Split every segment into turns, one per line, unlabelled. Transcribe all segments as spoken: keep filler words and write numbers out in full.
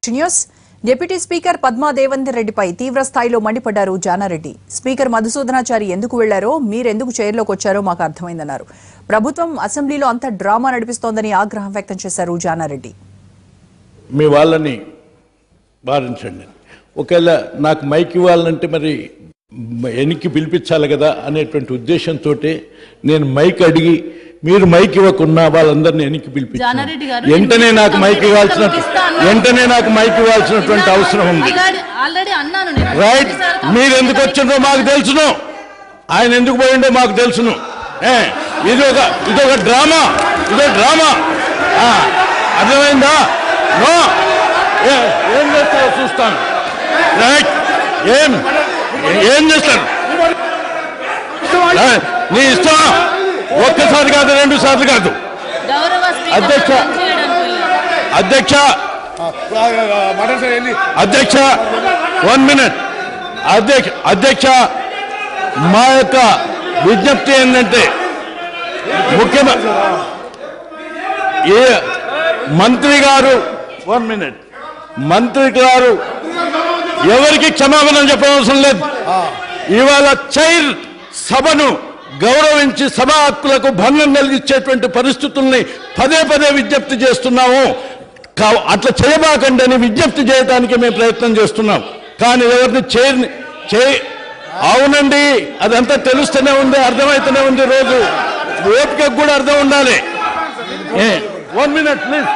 News deputy speaker Padma Devender రెడ్డిపై తీవ్ర స్థాయిలో మండిపడ్డారు జానా రెడ్డి. స్పీకర్ మధుసూదనాచారి ఎందుకు వెళ్లారో, మీరెందుకు చైర్లోకి వచ్చారో మాకు అర్థమైందన్నారు. ప్రభుత్వం అసెంబ్లీలో అంత డ్రామా నడిపిస్తోందని ఆగ్రహం వ్యక్తం చేశారు జానా రెడ్డి.
మీ వాళ్ళని వారించండి, ఒకవేళ నాకు మైక్ ఇవ్వాలంటే మరి ఎన్నికి పిలిపించాలి కదా అనేటువంటి ఉద్దేశంతో నేను మైక్ అడిగి మీరు మైక్ ఇవ్వకున్నా వాళ్ళందరినీ ఎన్నికి పిలిపించాను. వెంటనే నాకు మైక్ ఇవ్వాల్సిన వెంటనే నాకు మైక్ ఇవ్వాల్సినటువంటి అవసరం ఉంది. రైట్, మీరు ఎందుకు వచ్చిందో మాకు తెలుసును, ఆయన ఎందుకు పోయిండో మాకు తెలుసును. ఇది ఒక ఇదొక డ్రామా, ఇదో డ్రామా. అర్థమైందా? నో, ఏం చేస్తారో చూస్తాను. రైట్, ఏం ఏం చేస్తాను నీ ఇష్టం. ఒక్కసారి కాదు, రెండు సార్లు కాదు. అధ్యక్ష అధ్యక్ష అధ్యక్ష వన్ మినిట్ అధ్యక్ష అధ్యక్ష మా యొక్క విజ్ఞప్తి ఏంటంటే, ముఖ్యమంత్రి ఏ మంత్రి గారు వన్ మినిట్ మంత్రి గారు ఎవరికి క్షమాపణ చెప్పవలసిన లేదు. ఇవాళ చైర్ సభను గౌరవించి సభా హక్కులకు భంగం కలిగించేటువంటి పరిస్థితుల్ని పదే పదే విజ్ఞప్తి చేస్తున్నాము. అట్లా చేయబాకండి అని విజ్ఞప్తి చేయడానికి మేము ప్రయత్నం చేస్తున్నాం. కానీ ఎవరిని చైర్ని చే అవునండి, అదంతా తెలుస్తూనే ఉంది, అర్థమవుతూనే ఉంది. రోజు ఓపికకు కూడా అర్థం ఉండాలి. వన్ మినిట్ ప్లీజ్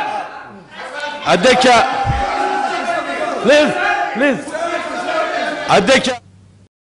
అధ్యక్ష, ప్లీజ్ ప్లీజ్ అధ్యక్ష.